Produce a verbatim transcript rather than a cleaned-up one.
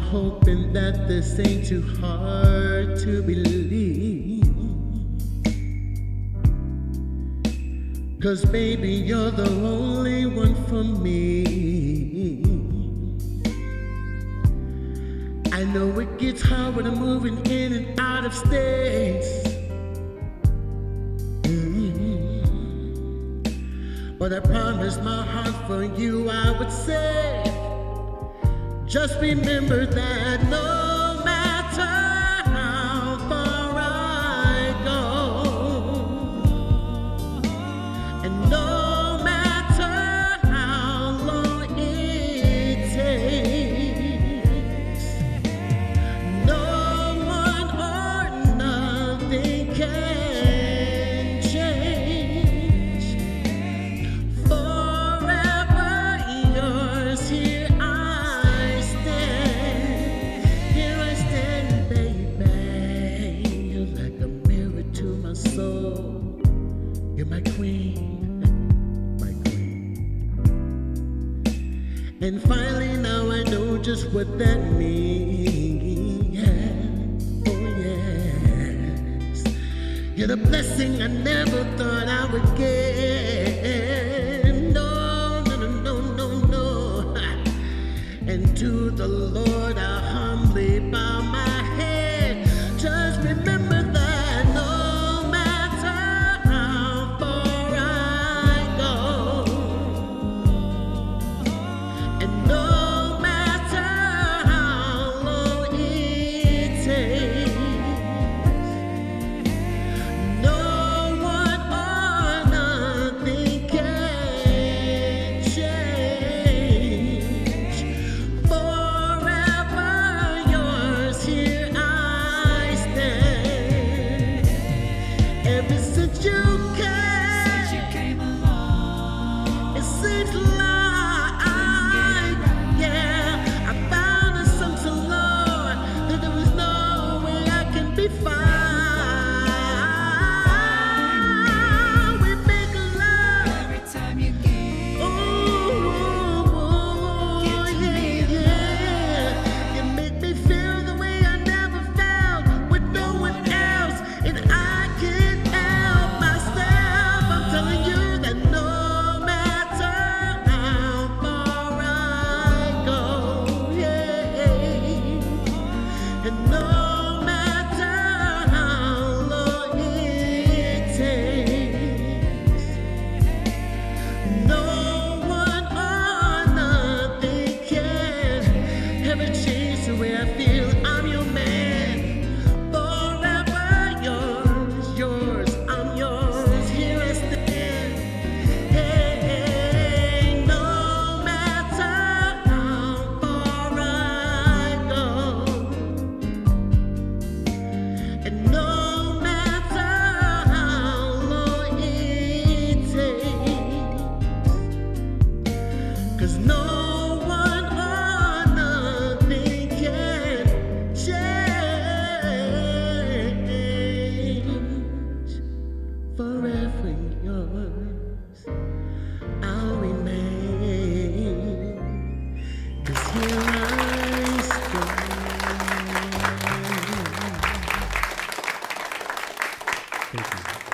hoping that this ain't too hard to believe. 'Cause baby, you're the only one for me. I know it gets hard when I'm moving in and out of states. Mm-hmm. But I promise my heart for you I would say, just remember that no matter how far I go, and no matter how long it takes, no one or nothing can change. Forever yours, here I stand. Here I stand, baby. You're like a mirror to my soul. You're my queen, my queen. And finally now I know just what that means. Oh yes, you're the blessing I never thought I would get. No, no, no, no, no, no. And to the Lord I humbly bow my head. Just remember that no matter how far I go, and no matter how long it takes, no one or nothing can change. Forever yours, here I stand. Ever since you came, it seems like, yeah, I found a song so low that there was no way I can be fine. We make love every time you give. Ooh, yeah, yeah. You make me feel the way I never felt with no one else, and I can't help myself. I'm telling you that no matter how far I go, yeah, and no matter how long it takes, no one or nothing can ever change the way I feel. I'm your man, forever yours, yours, I'm yours. Here I stand. Hey, no matter how far I go, and no matter how long it takes, 'cause no one or nothing can change. Forever yours, I'll remain. 'Cause here I stand. Thank you.